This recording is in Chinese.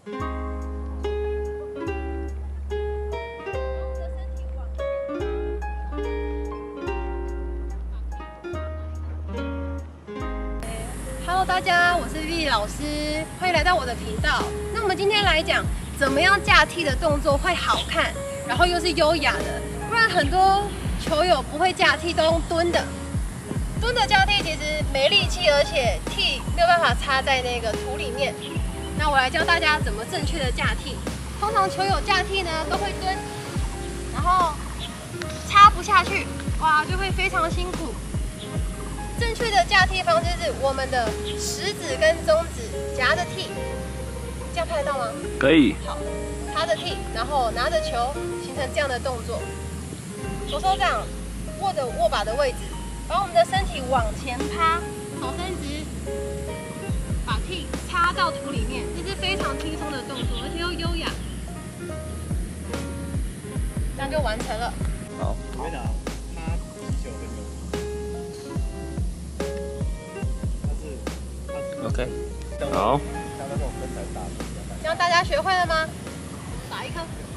Hello， 大家，我是 Vivi 老师，欢迎来到我的频道。那我们今天来讲，怎么样架踢的动作会好看，然后又是优雅的。不然很多球友不会架踢，都用蹲的。蹲的架踢其实没力气，而且踢没有办法插在那个土里面。那我来教大家怎么正确的架踢。通常球友架踢呢都会蹲，然后插不下去，哇，就会非常辛苦。正确的架踢方式是我们的食指跟中指夹着踢，这样拍得到吗？ 可以。 好，插着踢，然后拿着球，形成这样的动作。手手掌握着握把的位置，把我们的身体往前趴，手伸直，把踢插到土里面，这是非常轻松的动作，而且又优雅。这样就完成了。 好。 学长，他击球很有。 OK， 好。 这样大家学会了吗？打一颗。